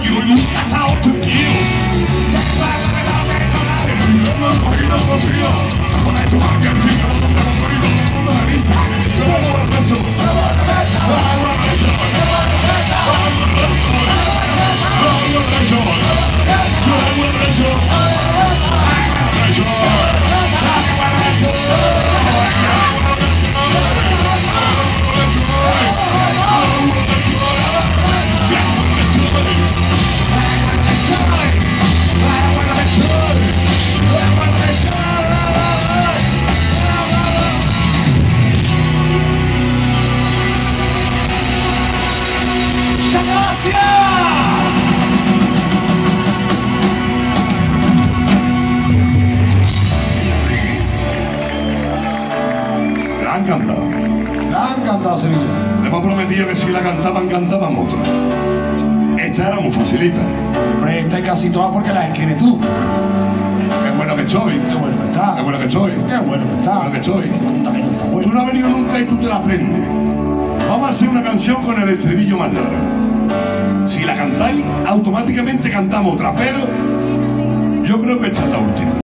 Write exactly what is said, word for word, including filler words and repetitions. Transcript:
años y nunca ha estado teñido. No he cogido cocido, con eso más que el chico, no tengo corrido, no me avisa. Yo no voy a peso, no voy a peso, no voy a peso, no voy a peso, no voy a peso, no voy a peso. La han cantado. La han cantado Sevilla. Le hemos prometido que si la cantaban, cantábamos otra. Esta era muy facilita. Hombre, esta es casi toda porque la escribes tú. Qué bueno que estoy. Qué bueno que está. Qué bueno que estoy. Qué bueno que está. Qué bueno que estoy. También está Tú bueno. no has venido nunca y tú te la aprendes. Vamos a hacer una canción con el estribillo más largo. Si la cantáis, automáticamente cantamos otra, pero yo creo que esta es la última.